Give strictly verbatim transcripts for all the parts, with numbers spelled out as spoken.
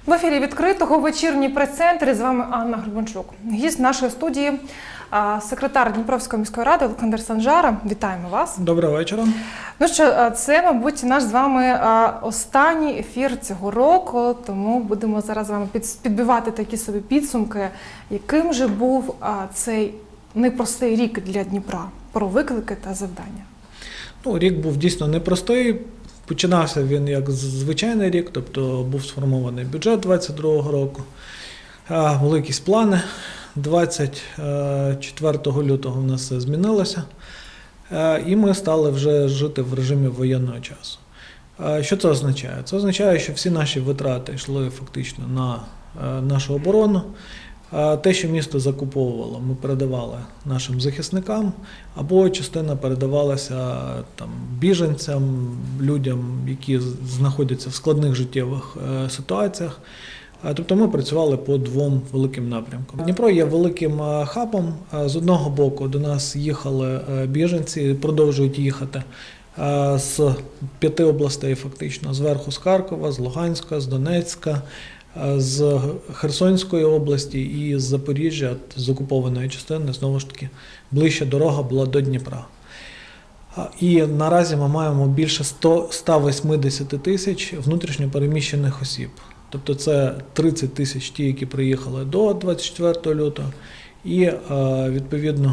В ефірі відкритого вечірній прес-центр. З вами Анна Гребенчук. Гість нашої студії – секретар Дніпровської міської ради Олександр Санжара. Вітаємо вас. Доброго вечора. Ну що, це, мабуть, наш з вами останній ефір цього року, тому будемо зараз з вами підбивати такі собі підсумки. Яким же був цей непростий рік для Дніпра? Про виклики та завдання. Ну, рік був дійсно непростий. Починався він як звичайний рік, тобто був сформований бюджет двадцять другого року, були якісь плани. двадцять четвертого лютого в нас все змінилося, і ми стали вже жити в режимі воєнного часу. Що це означає? Це означає, що всі наші витрати йшли фактично на нашу оборону. Те, що місто закуповувало, ми передавали нашим захисникам, або частина передавалася там, біженцям, людям, які знаходяться в складних життєвих ситуаціях. Тобто ми працювали по двом великим напрямкам. Дніпро є великим хабом. З одного боку до нас їхали біженці, продовжують їхати з п'яти областей фактично, зверху з Харкова, з Луганська, з Донецька, з Херсонської області і з Запоріжжя, з окупованої частини, знову ж таки, ближча дорога була до Дніпра. І наразі ми маємо більше ста вісімдесят тисяч внутрішньо переміщених осіб. Тобто це тридцять тисяч ті, які приїхали до двадцять четвертого лютого, і відповідно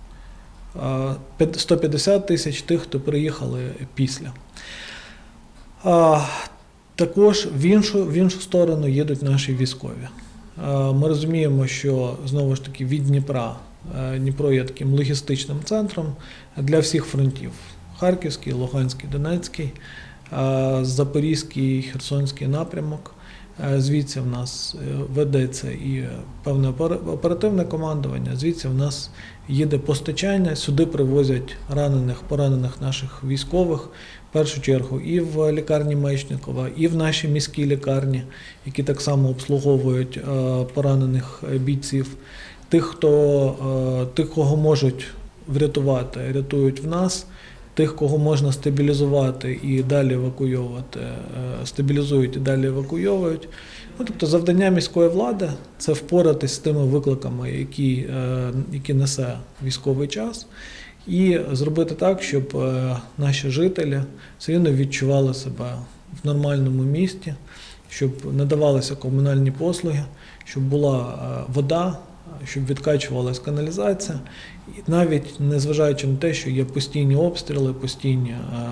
сто п'ятдесят тисяч тих, хто приїхали після. Також в іншу, в іншу сторону їдуть наші військові. Ми розуміємо, що, знову ж таки, від Дніпра, Дніпро є таким логістичним центром для всіх фронтів. Харківський, Луганський, Донецький, Запорізький, Херсонський напрямок. Звідси в нас ведеться і певне оперативне командування, звідси в нас їде постачання, сюди привозять ранених, поранених наших військових, в першу чергу і в лікарні Мечникова, і в нашій міській лікарні, які так само обслуговують поранених бійців. Тих, хто, тих, кого можуть врятувати, рятують в нас. Тих, кого можна стабілізувати і далі евакуйовувати, стабілізують і далі евакуйовують. Ну, тобто завдання міської влади – це впоратись з тими викликами, які, які несе військовий час, і зробити так, щоб наші жителі все рівно відчували себе в нормальному місті, щоб надавалися комунальні послуги, щоб була вода, щоб відкачувалась каналізація, і навіть незважаючи на те, що є постійні обстріли, постійні,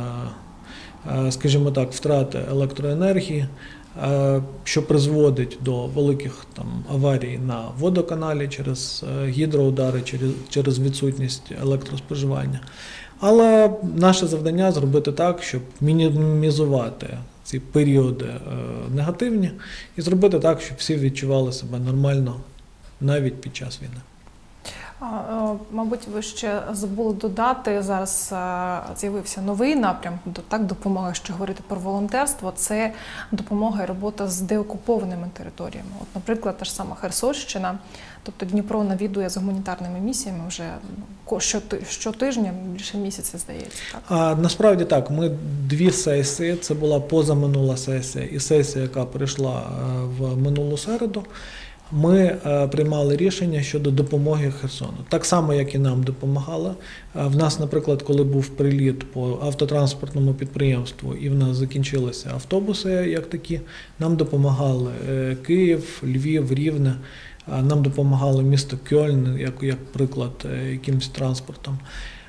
скажімо так, втрати електроенергії, що призводить до великих там, аварій на водоканалі через гідроудари, через, через відсутність електроспоживання. Але наше завдання зробити так, щоб мінімізувати ці періоди негативні і зробити так, щоб всі відчували себе нормально навіть під час війни. Мабуть, ви ще забули додати, зараз з'явився новий напрям, так, допомога, що говорити про волонтерство, це допомога і робота з деокупованими територіями. От, наприклад, та ж сама Херсонщина, тобто Дніпро навідує з гуманітарними місіями вже щотижня, більше місяця, здається. Так? А, насправді так, ми дві сесії, це була позаминула сесія і сесія, яка прийшла в минулу середу, ми приймали рішення щодо допомоги Херсону. Так само, як і нам допомагали. В нас, наприклад, коли був приліт по автотранспортному підприємству і в нас закінчилися автобуси як такі, нам допомагали Київ, Львів, Рівне, нам допомагало місто Кьольн, як, як приклад, якимось транспортом.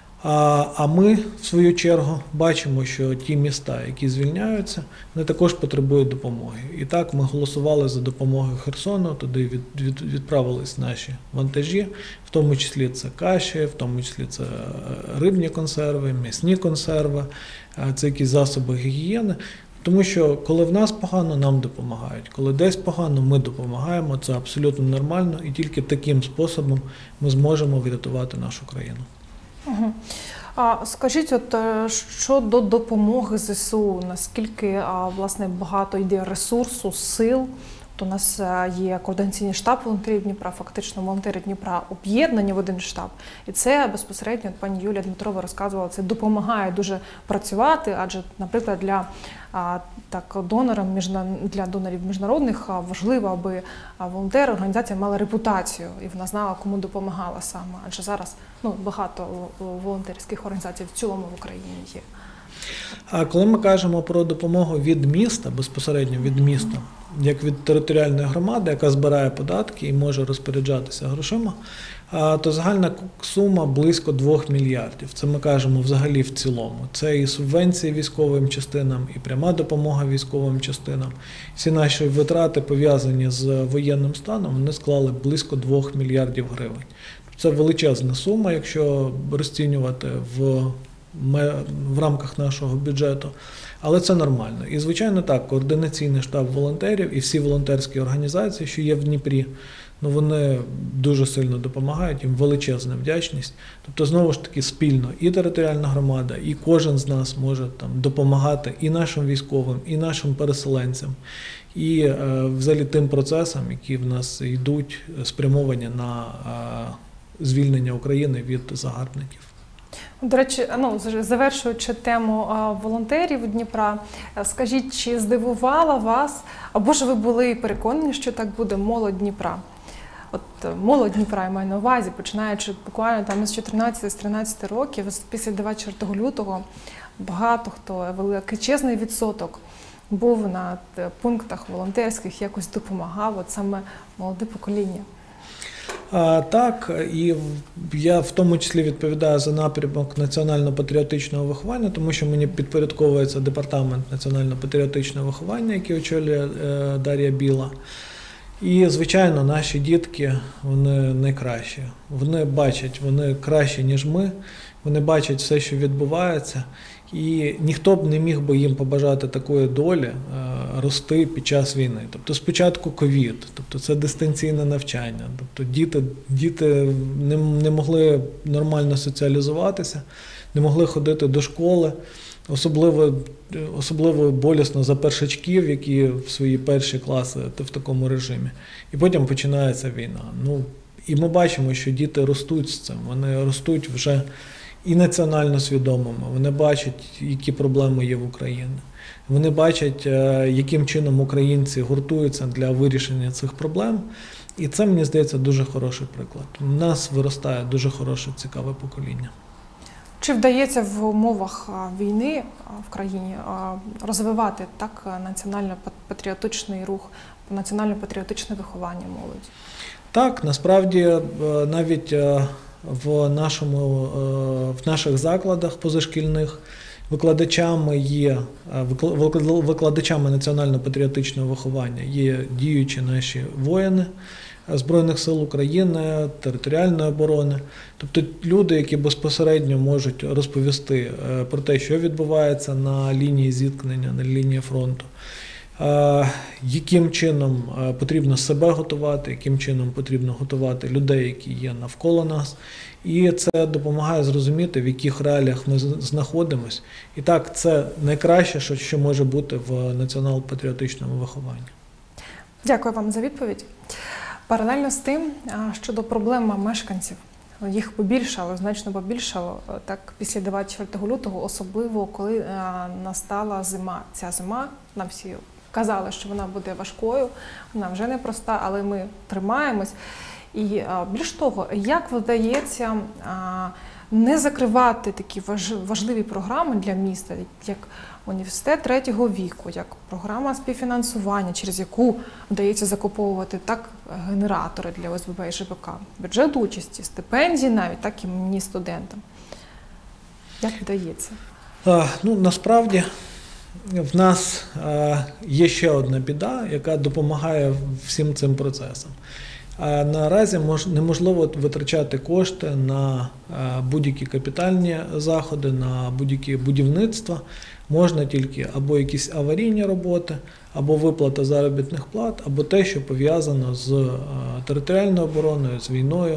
А ми, в свою чергу, бачимо, що ті міста, які звільняються, вони також потребують допомоги. І так ми голосували за допомогою Херсону, туди від, від, відправились наші вантажі, в тому числі це каші, в тому числі це рибні консерви, м'ясні консерви, це якісь засоби гігієни. Тому що коли в нас погано, нам допомагають. Коли десь погано, ми допомагаємо, це абсолютно нормально, і тільки таким способом ми зможемо врятувати нашу країну. Угу. А скажіть, от щодо допомоги ЗСУ, наскільки власне багато йде ресурсу, сил То у нас е, є координаційний штаб волонтерів Дніпра, фактично волонтери Дніпра об'єднані в один штаб. І це безпосередньо, от пані Юлія Дмитрова розказувала, це допомагає дуже працювати, адже, наприклад, для а, так, донорам, для донорів міжнародних важливо, аби волонтери, організація мала репутацію і вона знала, кому допомагала саме. Адже зараз ну, багато волонтерських організацій в цілому в Україні є. А коли ми кажемо про допомогу від міста, безпосередньо від міста, як від територіальної громади, яка збирає податки і може розпоряджатися грошима, то загальна сума близько двох мільярдів. Це ми кажемо взагалі в цілому. Це і субвенції військовим частинам, і пряма допомога військовим частинам. Всі наші витрати, пов'язані з воєнним станом, вони склали близько двох мільярдів гривень. Це величезна сума, якщо розцінювати в в рамках нашого бюджету, але це нормально. І, звичайно, так, координаційний штаб волонтерів і всі волонтерські організації, що є в Дніпрі, ну, вони дуже сильно допомагають, їм величезна вдячність. Тобто, знову ж таки, спільно і територіальна громада, і кожен з нас може там допомагати і нашим військовим, і нашим переселенцям, і е, взагалі тим процесам, які в нас йдуть, спрямовані на е, звільнення України від загарбників. До речі, ну, завершуючи тему волонтерів Дніпра, скажіть, чи здивувала вас, або ж ви були переконані, що так буде молодь Дніпра? От молодь Дніпра, я маю на увазі, починаючи буквально там з чотирнадцяти-тринадцяти років, після двадцять четвертого лютого, багато хто, величезний відсоток був на пунктах волонтерських, якось допомагав, от саме молоде покоління. А, так, і я в тому числі відповідаю за напрямок національно-патріотичного виховання, тому що мені підпорядковується департамент національно-патріотичного виховання, який очолює е, Дар'я Біла. І, звичайно, наші дітки, вони найкращі. Вони бачать, вони кращі, ніж ми, вони бачать все, що відбувається. І ніхто б не міг би їм побажати такої долі е, рости під час війни. Тобто спочатку ковід, тобто це дистанційне навчання, тобто діти, діти не, не могли нормально соціалізуватися, не могли ходити до школи, особливо, особливо болісно за першачків, які в свої перші класи в такому режимі. І потім починається війна. Ну, і ми бачимо, що діти ростуть з цим, вони ростуть вже і національно свідомими, вони бачать, які проблеми є в Україні. Вони бачать, яким чином українці гуртуються для вирішення цих проблем. І це, мені здається, дуже хороший приклад. У нас виростає дуже хороше, цікаве покоління. Чи вдається в умовах війни в країні розвивати так національно-патріотичний рух, національно-патріотичне виховання молоді? Так, насправді навіть в, нашому, в наших закладах позашкільних викладачами є, викладачами національно-патріотичного виховання є діючі наші воїни Збройних сил України, територіальної оборони, тобто люди, які безпосередньо можуть розповісти про те, що відбувається на лінії зіткнення, на лінії фронту, яким чином потрібно себе готувати, яким чином потрібно готувати людей, які є навколо нас. І це допомагає зрозуміти, в яких реаліях ми знаходимося. І так, це найкраще, що може бути в націонал-патріотичному вихованні. Дякую вам за відповідь. Паралельно з тим, щодо проблем мешканців, їх побільшало, значно побільшало, так, після двадцять четвертого лютого, особливо коли настала зима. Ця зима, нам всі казали, що вона буде важкою, вона вже непроста, але ми тримаємось. І більш того, як вдається не закривати такі важливі програми для міста, як університет третього віку, як програма співфінансування, через яку вдається закуповувати так генератори для О С Б Б і Ж Б К, бюджет участі, стипендії навіть, так і мені студентам. Як вдається? А, ну, насправді, в нас а, є ще одна біда, яка допомагає всім цим процесам. А наразі мож, неможливо витрачати кошти на будь-які капітальні заходи, на будь-які будівництва. Можна тільки або якісь аварійні роботи, або виплата заробітних плат, або те, що пов'язано з територіальною обороною, з війною,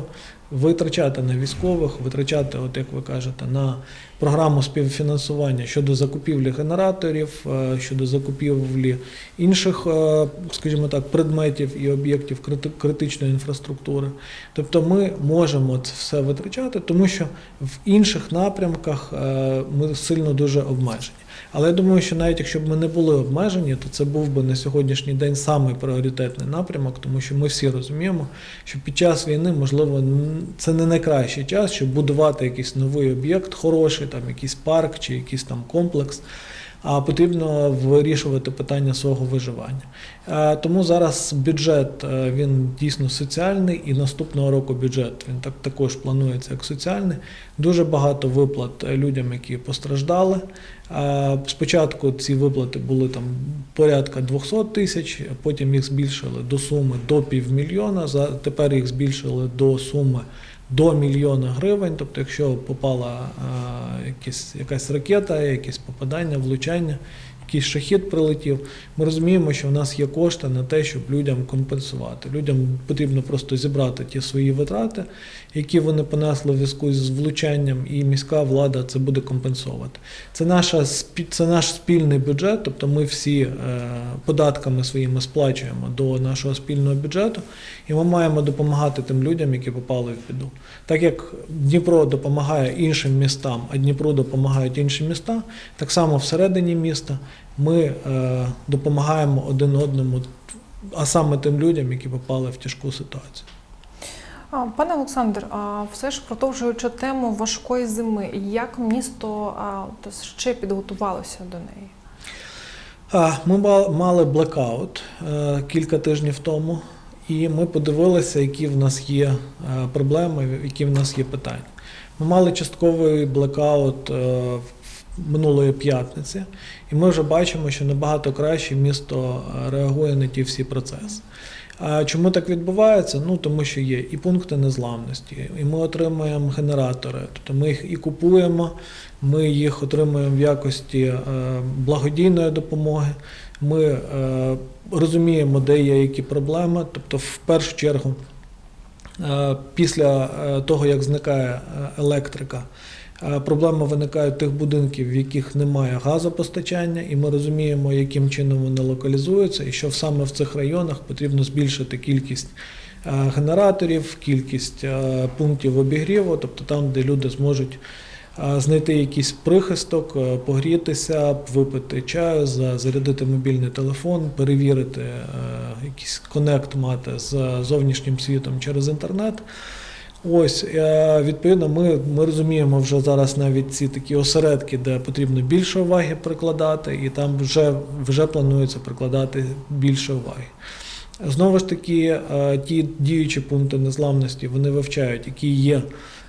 витрачати на військових, витрачати, от як ви кажете, на програму співфінансування щодо закупівлі генераторів, щодо закупівлі інших, скажімо так, предметів і об'єктів критичної інфраструктури. Тобто ми можемо це все витрачати, тому що в інших напрямках ми сильно дуже обмежені. Але я думаю, що навіть якщо б ми не були обмежені, то це був би на сьогоднішній день самий пріоритетний напрямок, тому що ми всі розуміємо, що під час війни, можливо, це не найкращий час, щоб будувати якийсь новий об'єкт, хороший, там якийсь парк чи якийсь там комплекс, а потрібно вирішувати питання свого виживання. Тому зараз бюджет, він дійсно соціальний, і наступного року бюджет, він так, також планується як соціальний. Дуже багато виплат людям, які постраждали. Спочатку ці виплати були там порядка двісті тисяч, потім їх збільшили до суми до півмільйона, тепер їх збільшили до суми до мільйона гривень, тобто якщо попала а, якісь, якась ракета, якесь попадання, влучання, якийсь шахід прилетів, ми розуміємо, що в нас є кошти на те, щоб людям компенсувати. Людям потрібно просто зібрати ті свої витрати, які вони понесли в зв'язку з влучанням, і міська влада це буде компенсувати. Це, наша, це наш спільний бюджет, тобто ми всі е, податками своїми сплачуємо до нашого спільного бюджету, і ми маємо допомагати тим людям, які попали в біду. Так як Дніпро допомагає іншим містам, а Дніпру допомагають інші міста, так само всередині міста ми е, допомагаємо один одному, а саме тим людям, які попали в тяжку ситуацію. Пане Олександр, все ж продовжуючи тему важкої зими, як місто ще підготувалося до неї? Ми мали блекаут кілька тижнів тому, і ми подивилися, які в нас є проблеми, які в нас є питання. Ми мали частковий блекаут минулої п'ятниці, і ми вже бачимо, що набагато краще місто реагує на ті всі процеси. А чому так відбувається? Ну, тому що є і пункти незламності, і ми отримуємо генератори, тобто ми їх і купуємо, ми їх отримуємо в якості благодійної допомоги, ми розуміємо, де є які проблеми, тобто в першу чергу після того, як зникає електрика, проблема виникає в тих будинків, в яких немає газопостачання, і ми розуміємо, яким чином вони локалізуються, і що саме в цих районах потрібно збільшити кількість генераторів, кількість пунктів обігріву, тобто там, де люди зможуть знайти якийсь прихисток, погрітися, випити чаю, зарядити мобільний телефон, перевірити якийсь конект мати з зовнішнім світом через інтернет. Ось, відповідно, ми, ми розуміємо вже зараз навіть ці такі осередки, де потрібно більше уваги прикладати, і там вже, вже планується прикладати більше уваги. Знову ж таки, ті діючі пункти незламності, вони вивчають, які є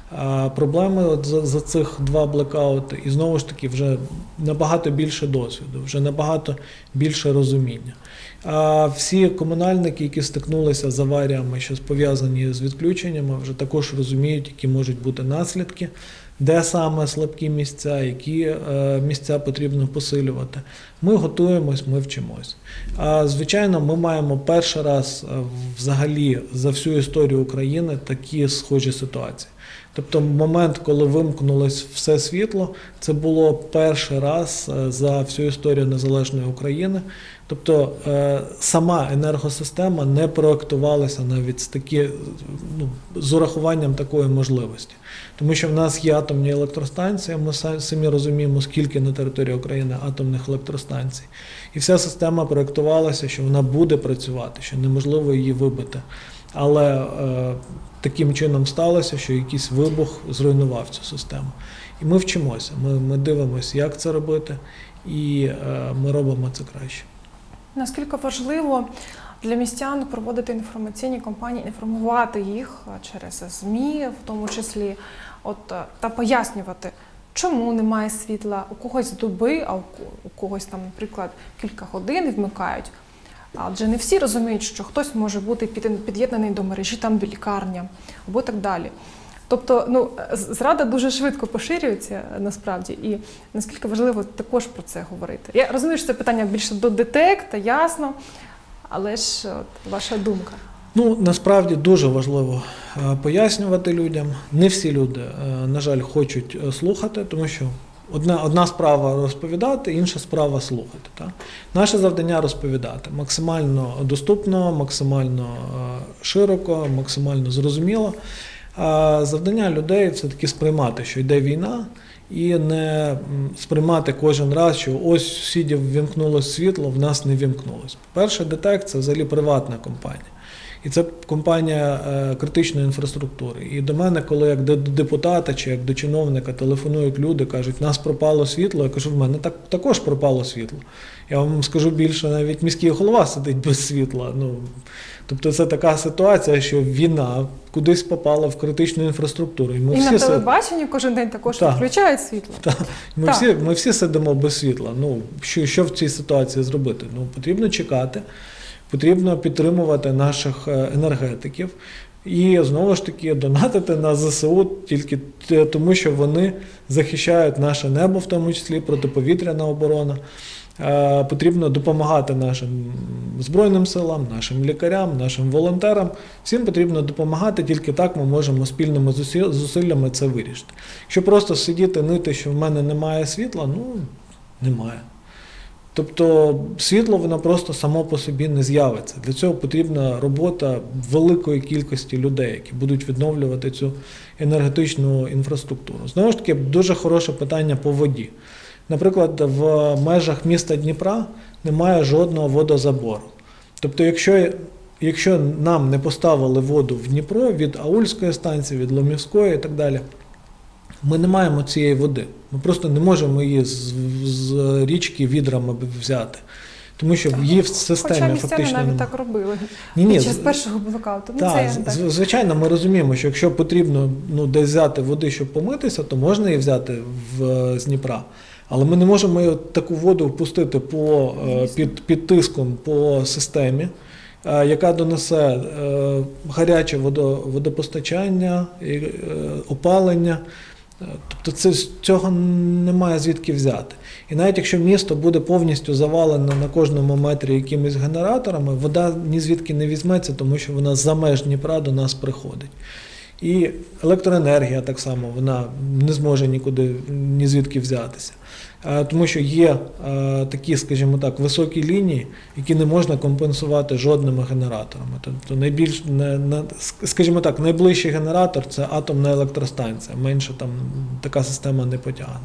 проблеми от за, за цих два блекаути, і знову ж таки вже набагато більше досвіду, вже набагато більше розуміння. А всі комунальники, які стикнулися з аваріями, що пов'язані з відключеннями, вже також розуміють, які можуть бути наслідки, де саме слабкі місця, які е, місця потрібно посилювати. Ми готуємось, ми вчимось. А, звичайно, ми маємо перший раз взагалі за всю історію України такі схожі ситуації. Тобто момент, коли вимкнулось все світло, це було перший раз за всю історію незалежної України. Тобто сама енергосистема не проектувалася навіть з, такі, ну, з урахуванням такої можливості. Тому що в нас є атомні електростанції, ми самі розуміємо, скільки на території України атомних електростанцій. І вся система проектувалася, що вона буде працювати, що неможливо її вибити. Але е, таким чином сталося, що якийсь вибух зруйнував цю систему. І ми вчимося, ми, ми дивимося, як це робити, і е, ми робимо це краще. Наскільки важливо для містян проводити інформаційні кампанії, інформувати їх через ЗМІ, в тому числі, от, та пояснювати, чому немає світла, у когось доби, а у когось, там, наприклад, кілька годин вмикають. Адже не всі розуміють, що хтось може бути під'єднаний до мережі, там де лікарня, або так далі. Тобто, ну, зрада дуже швидко поширюється, насправді, і наскільки важливо також про це говорити. Я розумію, що це питання більше до ДТЕК, та ясно, але ж от, ваша думка. Ну, насправді дуже важливо пояснювати людям. Не всі люди, на жаль, хочуть слухати, тому що одна, одна справа розповідати, інша справа слухати. Так? Наше завдання розповідати максимально доступно, максимально широко, максимально зрозуміло. А завдання людей все-таки сприймати, що йде війна, і не сприймати кожен раз, що ось у сусідів вімкнулося світло, в нас не вімкнулося. Перший ДТЕК – це взагалі приватна компанія. І це компанія е, критичної інфраструктури. І до мене, коли як до депутата чи як до чиновника телефонують люди, кажуть, в нас пропало світло, я кажу, в мене так, також пропало світло. Я вам скажу більше, навіть міський голова сидить без світла. Ну, тобто це така ситуація, що війна кудись попала в критичну інфраструктуру. І, ми і всі на телебаченні кожен день також так. включають світло. Так. Ми, так. Всі, ми всі сидимо без світла. Ну, що, що в цій ситуації зробити? Ну, потрібно чекати. Потрібно підтримувати наших енергетиків і, знову ж таки, донатити на ЗСУ тільки тому, що вони захищають наше небо, в тому числі протиповітряна оборона. Потрібно допомагати нашим Збройним силам, нашим лікарям, нашим волонтерам. Всім потрібно допомагати, тільки так ми можемо спільними зусиллями це вирішити. Якщо просто сидіти, нити, що в мене немає світла, ну, немає. Тобто світло, воно просто само по собі не з'явиться. Для цього потрібна робота великої кількості людей, які будуть відновлювати цю енергетичну інфраструктуру. Знову ж таки, дуже хороше питання по воді. Наприклад, в межах міста Дніпра немає жодного водозабору. Тобто, якщо, якщо нам не поставили воду в Дніпро від Аульської станції, від Ломівської і так далі, ми не маємо цієї води. Ми просто не можемо її з, з річки відрами взяти. Тому що її в системі Хоча фактично містяни навіть немає. так робили Ні, ні, під час першого блекауту. Так, ну, так, звичайно, ми розуміємо, що якщо потрібно ну, десь взяти води, щоб помитися, то можна її взяти в, з Дніпра. Але ми не можемо таку воду впустити по, під, під тиском по системі, яка донесе е, гаряче водо, водопостачання, е, опалення. Тобто це, цього немає звідки взяти. І навіть якщо місто буде повністю завалено на кожному метрі якимись генераторами, вода ні звідки не візьметься, тому що вона за меж Дніпра до нас приходить. І електроенергія так само, вона не зможе нікуди, ні звідки взятися. Тому що є такі, скажімо так, високі лінії, які не можна компенсувати жодними генераторами. Тобто найбільш, скажімо так, найближчий генератор – це атомна електростанція, менше там така система не потягне.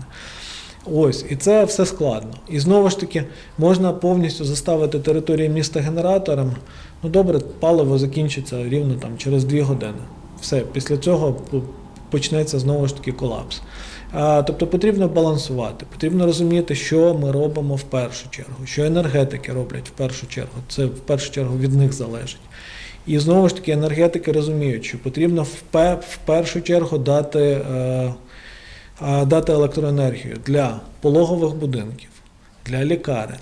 Ось, і це все складно. І знову ж таки, можна повністю заставити територію міста генераторами. Ну добре, паливо закінчиться рівно там через дві години. Все, після цього почнеться знову ж таки колапс. А, тобто потрібно балансувати, потрібно розуміти, що ми робимо в першу чергу, що енергетики роблять в першу чергу, це в першу чергу від них залежить. І знову ж таки енергетики розуміють, що потрібно в, пе, в першу чергу дати, е, е, дати електроенергію для пологових будинків, для лікарень,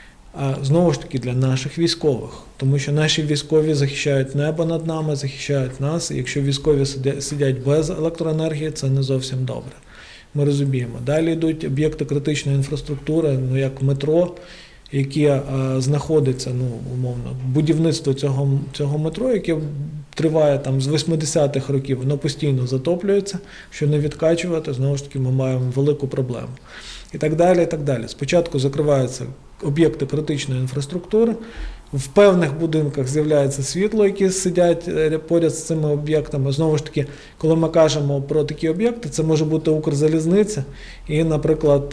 а знову ж таки для наших військових, тому що наші військові захищають небо над нами, захищають нас, і якщо військові сидять без електроенергії, це не зовсім добре. Ми розуміємо. Далі йдуть об'єкти критичної інфраструктури, ну як метро, які а, знаходиться, ну, умовно, будівництво цього, цього метро, яке триває там з восьмидесятих років, воно постійно затоплюється, що не відкачувати, знову ж таки, ми маємо велику проблему. І так далі, і так далі. Спочатку закриваються об'єкти критичної інфраструктури, в певних будинках з'являється світло, які сидять поряд з цими об'єктами. Знову ж таки, коли ми кажемо про такі об'єкти, це може бути Укрзалізниця і, наприклад,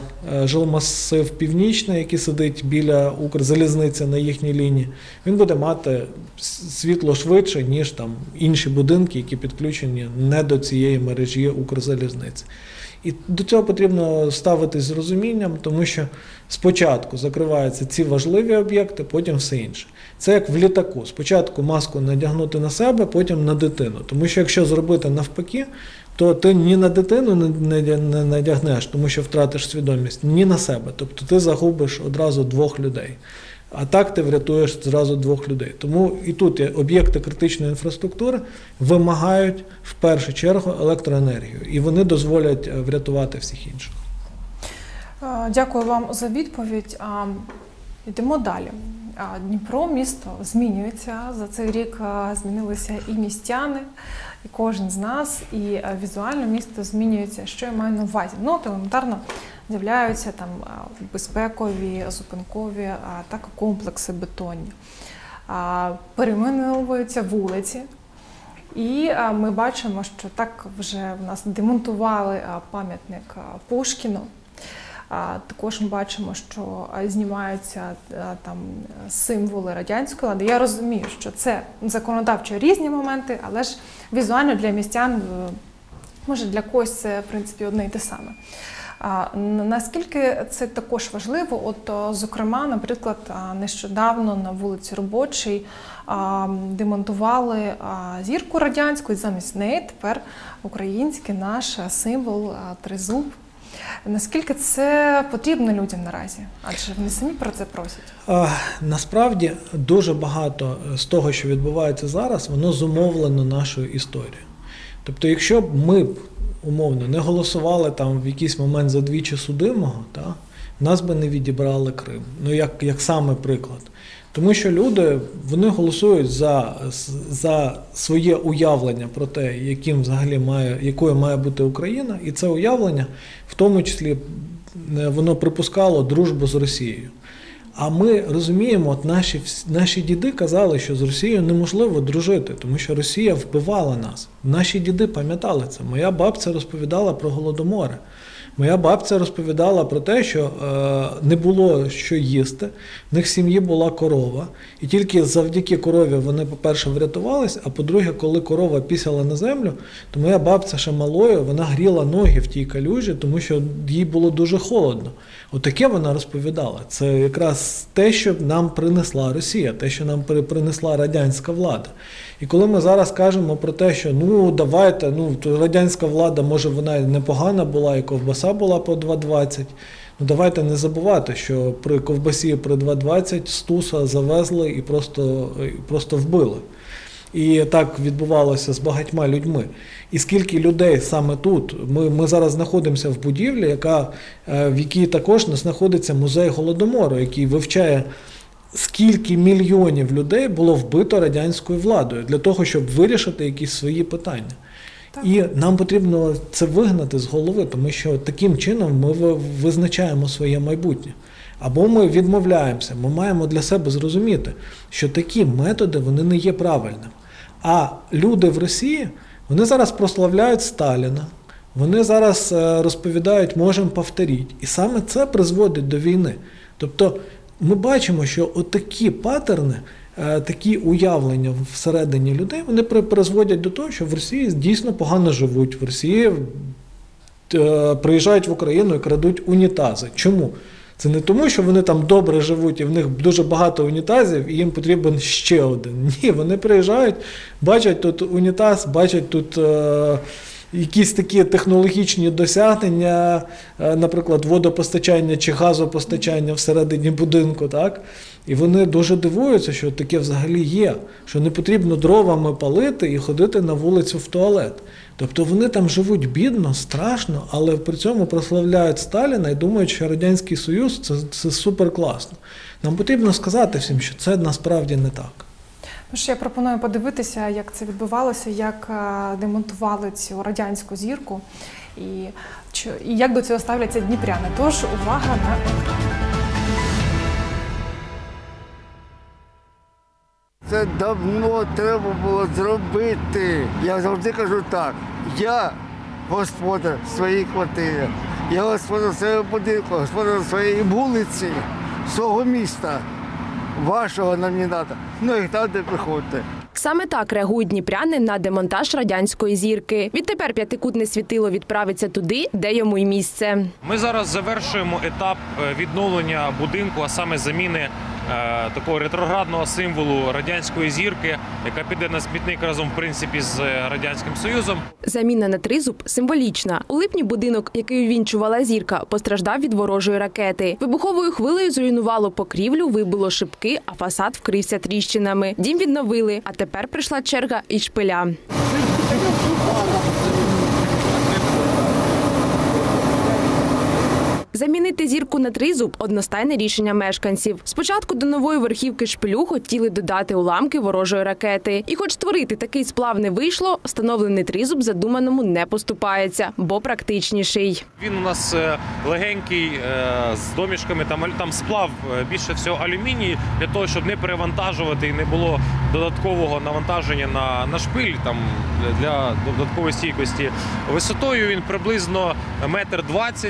жилмасив Північний, який сидить біля Укрзалізниці на їхній лінії, він буде мати світло швидше, ніж там інші будинки, які підключені не до цієї мережі Укрзалізниці. І до цього потрібно ставитись з розумінням, тому що спочатку закриваються ці важливі об'єкти, потім все інше. Це як в літаку. Спочатку маску надягнути на себе, потім на дитину. Тому що якщо зробити навпаки, то ти ні на дитину не надягнеш, тому що втратиш свідомість, ні на себе. Тобто ти загубиш одразу двох людей. А так ти врятуєш зразу двох людей. Тому і тут об'єкти критичної інфраструктури вимагають в першу чергу електроенергію. І вони дозволять врятувати всіх інших. Дякую вам за відповідь. Йдемо далі. а, Дніпро, місто змінюється. За цей рік а, змінилися і містяни, і кожен з нас, і а, візуально місто змінюється. Що я маю на увазі? Ну, от елементарно з'являються там а, безпекові, зупинкові а, так, комплекси бетонні. А, перейменовуються вулиці. І а, ми бачимо, що так вже в нас демонтували а, пам'ятник а, Пушкіну. А, також ми бачимо, що а, знімаються а, там символи радянської влади. Я розумію, що це законодавчо різні моменти, але ж візуально для містян, може для когось це, в принципі, одне й те саме. А, наскільки це також важливо? От, зокрема, наприклад, нещодавно на вулиці Робочій а, демонтували а, зірку радянську, і замість неї тепер український наш символ а, тризуб. Наскільки це потрібно людям наразі? Адже вони самі про це просять. А, насправді, дуже багато з того, що відбувається зараз, воно зумовлено нашою історією. Тобто, якщо б ми б, умовно, не голосували там в якийсь момент за двічі судимого, та, нас би не відібрали Крим. Ну, як, як саме приклад. Тому що люди, вони голосують за, за своє уявлення про те, яким взагалі має, якою має бути Україна, і це уявлення, в тому числі, воно припускало дружбу з Росією. А ми розуміємо, от наші, наші діди казали, що з Росією неможливо дружити, тому що Росія вбивала нас. Наші діди пам'ятали це. Моя бабця розповідала про Голодомори. Моя бабця розповідала про те, що е, не було що їсти, в них в сім'ї була корова, і тільки завдяки корові вони, по-перше, врятувались, а по-друге, коли корова пісяла на землю, то моя бабця ще малою, вона гріла ноги в тій калюжі, тому що їй було дуже холодно. Отаке вона розповідала. Це якраз те, що нам принесла Росія, те, що нам принесла радянська влада. І коли ми зараз кажемо про те, що ну давайте, ну радянська влада, може вона непогана була, і ковбаса була по два двадцять, ну давайте не забувати, що при ковбасі при два двадцять Стуса завезли і просто, і просто вбили. І так відбувалося з багатьма людьми. І скільки людей саме тут, ми, ми зараз знаходимося в будівлі, яка, в якій також знаходиться музей Голодомору, який вивчає, скільки мільйонів людей було вбито радянською владою для того, щоб вирішити якісь свої питання. Так. І нам потрібно це вигнати з голови, тому що таким чином ми визначаємо своє майбутнє. Або ми відмовляємося, ми маємо для себе зрозуміти, що такі методи, вони не є правильними. А люди в Росії, вони зараз прославляють Сталіна, вони зараз розповідають «можемо повторити». І саме це призводить до війни. Тобто ми бачимо, що отакі паттерни, такі уявлення всередині людей, вони призводять до того, що в Росії дійсно погано живуть, в Росії приїжджають в Україну і крадуть унітази. Чому? Це не тому, що вони там добре живуть і в них дуже багато унітазів і їм потрібен ще один. Ні, вони приїжджають, бачать тут унітаз, бачать тут е, якісь такі технологічні досягнення, е, наприклад, водопостачання чи газопостачання всередині будинку, так? І вони дуже дивуються, що таке взагалі є, що не потрібно дровами палити і ходити на вулицю в туалет. Тобто вони там живуть бідно, страшно, але при цьому прославляють Сталіна і думають, що Радянський Союз – це, це супер класно. Нам потрібно сказати всім, що це насправді не так. Ну, що я пропоную подивитися, як це відбувалося, як демонтували цю радянську зірку і, і як до цього ставляться дніпряни. Тож увага на екран. Це давно треба було зробити. Я завжди кажу так, я господар своєї квартири, я господар свого будинку, господар своєї вулиці, свого міста, вашого нам не треба, ну і там де приходьте. Саме так реагують дніпряни на демонтаж радянської зірки. Відтепер п'ятикутне світило відправиться туди, де йому й місце. Ми зараз завершуємо етап відновлення будинку, а саме заміни е, такого ретроградного символу радянської зірки, яка піде на смітник разом, в принципі, з Радянським Союзом. Заміна на тризуб символічна. У липні будинок, який увінчувала зірка, постраждав від ворожої ракети. Вибуховою хвилею зруйнувало покрівлю, вибило шибки, а фасад вкрився тріщинами. Дім відновили, а тепер прийшла черга і шпиля. Замінити зірку на тризуб – одностайне рішення мешканців. Спочатку до нової верхівки шпилю хотіли додати уламки ворожої ракети. І хоч створити такий сплав не вийшло, встановлений тризуб задуманому не поступається, бо практичніший. Він у нас легенький, з домішками, там, там сплав більше всього алюміній, для того, щоб не перевантажувати і не було додаткового навантаження на, на шпиль там, для додаткової стійкості. Висотою він приблизно метр двадцять,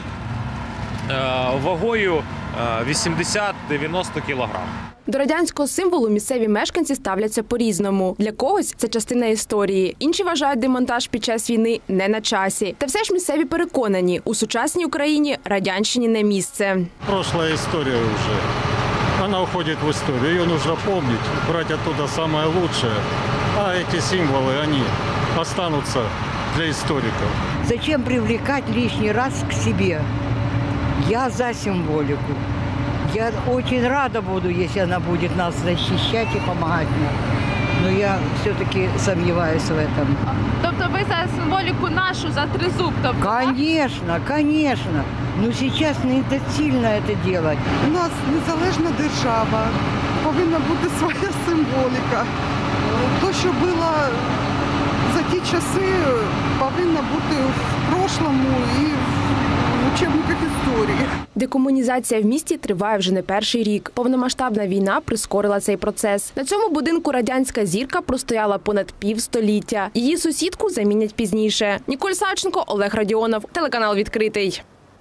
вагою вісімдесят-дев'яносто кілограм. До радянського символу місцеві мешканці ставляться по-різному. Для когось це частина історії. Інші вважають демонтаж під час війни не на часі. Та все ж місцеві переконані, у сучасній Україні радянщині не місце. Прошлая история уже. Она уходит в историю. Ее нужно помнить, брать оттуда самое лучшее. А эти символы, они останутся для историков. Зачем привлекать лишний раз к себе? Я за символику. Я очень рада буду, если она будет нас защищать и помогать нам. Но я все-таки сомневаюсь в этом. Тобто ви за символіку нашу, за тризуб? Тобто, Конечно, конечно. Но сейчас не доцільно это делать. У нас незалежна держава, повинна бути своя символіка. То, що було за ті часи, повинно бути в прошлому і в учебниках історії. Декомунізація в місті триває вже не перший рік. Повномасштабна війна прискорила цей процес. На цьому будинку радянська зірка простояла понад півстоліття. Її сусідку замінять пізніше. Ніколь Савченко, Олег Радіонов, телеканал «Відкритий».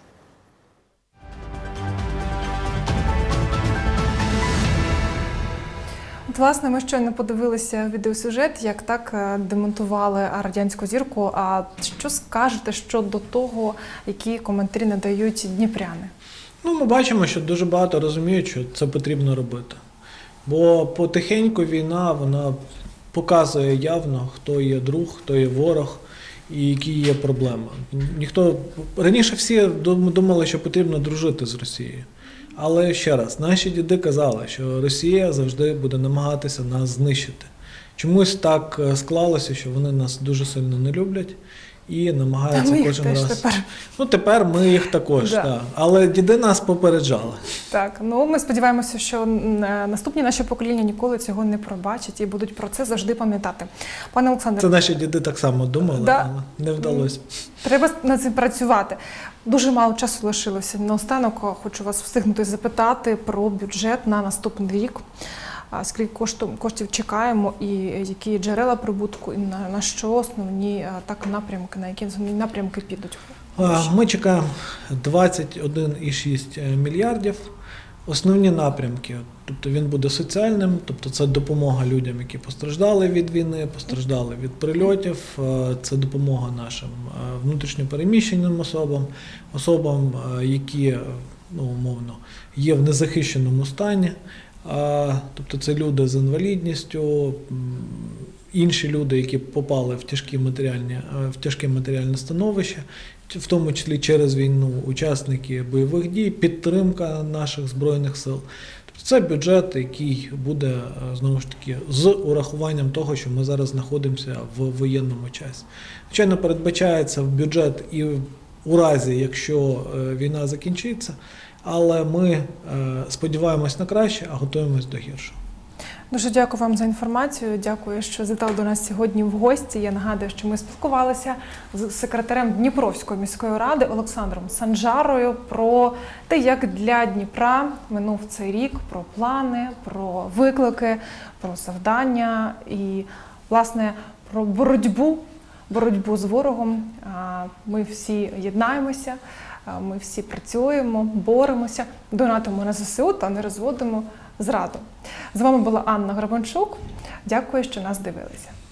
Власне, ми щойно подивилися відеосюжет, як так демонтували радянську зірку. А що скажете щодо того, які коментарі надають дніпряни? Ну, ми бачимо, що дуже багато розуміють, що це потрібно робити. Бо потихеньку війна, вона показує явно, хто є друг, хто є ворог і які є проблеми. Ніхто... Раніше всі думали, що потрібно дружити з Росією. Але ще раз, наші діди казали, що Росія завжди буде намагатися нас знищити. Чомусь так склалося, що вони нас дуже сильно не люблять і намагаються ми кожен раз. Тепер. Ну тепер ми їх також, да. так. Але діди нас попереджали. Так, ну ми сподіваємося, що наступні наші покоління ніколи цього не пробачать і будуть про це завжди пам'ятати. Пане Олександре, це наші діди так само думали, да. але не вдалося. Треба над цим працювати. Дуже мало часу лишилося. Наостанок хочу вас встигнути запитати про бюджет на наступний рік. Скільки коштів чекаємо і які джерела прибутку, і на, на що основні так напрямки, на які основні напрямки підуть? Ми чекаємо двадцять один цілих шість мільярдів. Основні напрямки, тобто він буде соціальним, тобто це допомога людям, які постраждали від війни, постраждали від прильотів, це допомога нашим внутрішньопереміщеним особам, особам, які, ну, умовно, є в незахищеному стані, тобто це люди з інвалідністю, інші люди, які попали в тяжкі матеріальні, в тяжке матеріальне становище, в тому числі через війну, учасники бойових дій, підтримка наших Збройних сил. Тобто це бюджет, який буде, знову ж таки, з урахуванням того, що ми зараз знаходимося в воєнному часі. Звичайно, передбачається в бюджет і у разі, якщо війна закінчиться, але ми сподіваємось на краще, а готуємось до гіршого. Дуже дякую вам за інформацію. Дякую, що завітали до нас сьогодні в гості. Я нагадую, що ми спілкувалися з секретарем Дніпровської міської ради Олександром Санжарою про те, як для Дніпра минув цей рік, про плани, про виклики, про завдання і, власне, про боротьбу, боротьбу з ворогом. Ми всі єднаємося, ми всі працюємо, боремося, донатимо на ЗСУ та не розводимо зраду. З вами була Анна Грабанчук. Дякую, що нас дивилися.